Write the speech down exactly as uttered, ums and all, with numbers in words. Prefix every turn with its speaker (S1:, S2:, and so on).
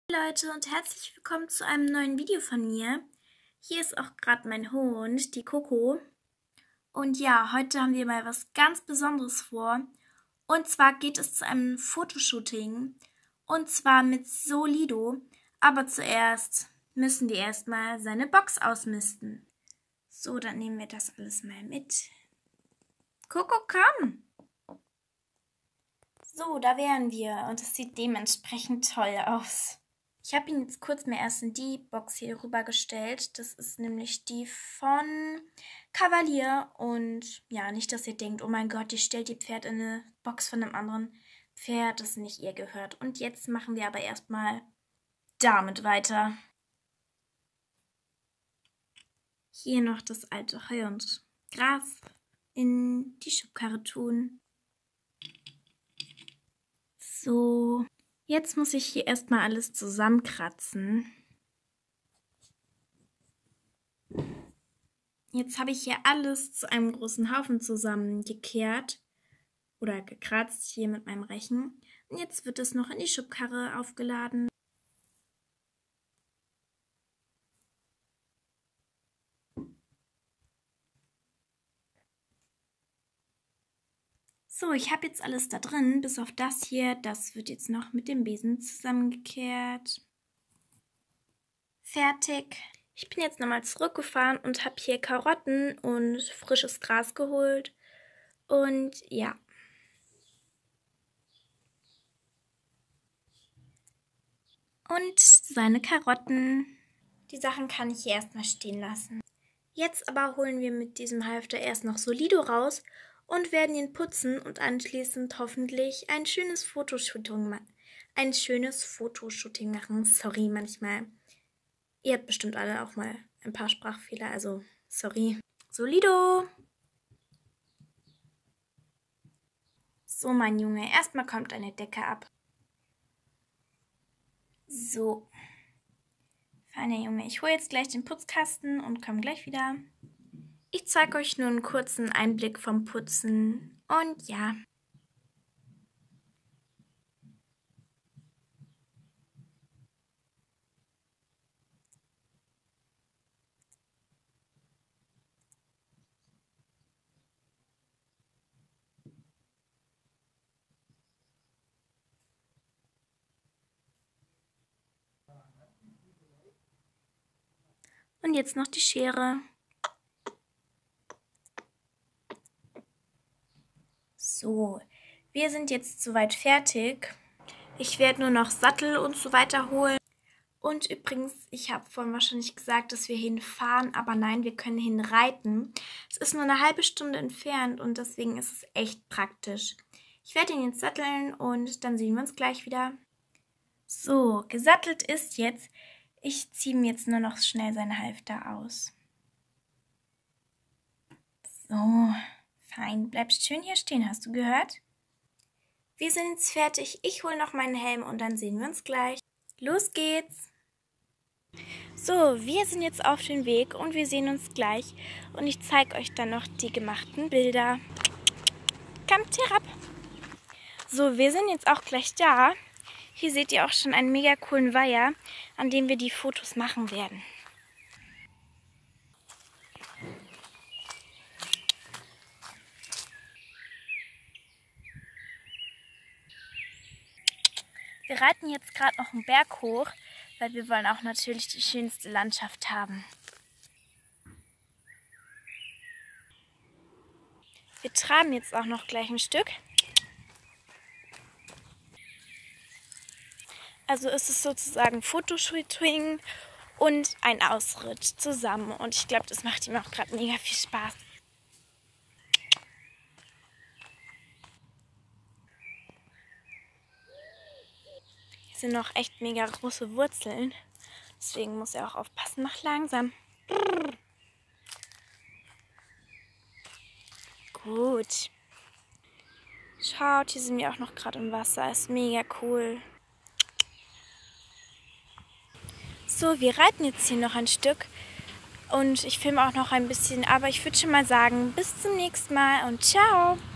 S1: Leute und herzlich willkommen zu einem neuen Video von mir. Hier ist auch gerade mein Hund, die Coco. Und ja, heute haben wir mal was ganz Besonderes vor. Und zwar geht es zu einem Fotoshooting. Und zwar mit Solido. Aber zuerst müssen wir erstmal seine Box ausmisten. So, dann nehmen wir das alles mal mit. Coco, komm! So, da wären wir. Und es sieht dementsprechend toll aus. Ich habe ihn jetzt kurz mal erst in die Box hier rübergestellt. Das ist nämlich die von Cavalier. Und ja, nicht, dass ihr denkt, oh mein Gott, die stellt die Pferd in eine Box von einem anderen Pferd, das nicht ihr gehört. Und jetzt machen wir aber erstmal damit weiter. Hier noch das alte Heu und Gras in die Schubkarre tun. So. Jetzt muss ich hier erstmal alles zusammenkratzen. Jetzt habe ich hier alles zu einem großen Haufen zusammengekehrt oder gekratzt hier mit meinem Rechen. Und jetzt wird es noch in die Schubkarre aufgeladen. So, ich habe jetzt alles da drin, bis auf das hier. Das wird jetzt noch mit dem Besen zusammengekehrt. Fertig. Ich bin jetzt nochmal zurückgefahren und habe hier Karotten und frisches Gras geholt. Und ja. Und seine Karotten. Die Sachen kann ich hier erstmal stehen lassen. Jetzt aber holen wir mit diesem Halfter erst noch Solido raus und werden ihn putzen und anschließend hoffentlich ein schönes Fotoshooting machen. Ein schönes Fotoshooting machen. Sorry, manchmal. Ihr habt bestimmt alle auch mal ein paar Sprachfehler, also sorry. Solido! So, mein Junge, erstmal kommt deine Decke ab. So. Feiner Junge, ich hole jetzt gleich den Putzkasten und komme gleich wieder. Ich zeige euch nur einen kurzen Einblick vom Putzen und ja. Und jetzt noch die Schere. So, wir sind jetzt soweit fertig. Ich werde nur noch Sattel und so weiter holen. Und übrigens, ich habe vorhin wahrscheinlich gesagt, dass wir hinfahren, aber nein, wir können hinreiten. Es ist nur eine halbe Stunde entfernt und deswegen ist es echt praktisch. Ich werde ihn jetzt satteln und dann sehen wir uns gleich wieder. So, gesattelt ist jetzt. Ich ziehe mir jetzt nur noch schnell seinen Halfter aus. So. Fein, bleibst schön hier stehen, hast du gehört? Wir sind jetzt fertig. Ich hole noch meinen Helm und dann sehen wir uns gleich. Los geht's! So, wir sind jetzt auf dem Weg und wir sehen uns gleich. Und ich zeige euch dann noch die gemachten Bilder. Kommt herab! So, wir sind jetzt auch gleich da. Hier seht ihr auch schon einen mega coolen Weiher, an dem wir die Fotos machen werden. Wir reiten jetzt gerade noch einen Berg hoch, weil wir wollen auch natürlich die schönste Landschaft haben. Wir traben jetzt auch noch gleich ein Stück. Also ist es sozusagen Fotoshooting und ein Ausritt zusammen. Und ich glaube, das macht ihm auch gerade mega viel Spaß. Sind noch echt mega große Wurzeln. Deswegen muss er auch aufpassen. Mach langsam. Brrr. Gut. Schaut, hier sind wir auch noch gerade im Wasser. Ist mega cool. So, wir reiten jetzt hier noch ein Stück. Und ich filme auch noch ein bisschen. Aber ich würde schon mal sagen, bis zum nächsten Mal und ciao.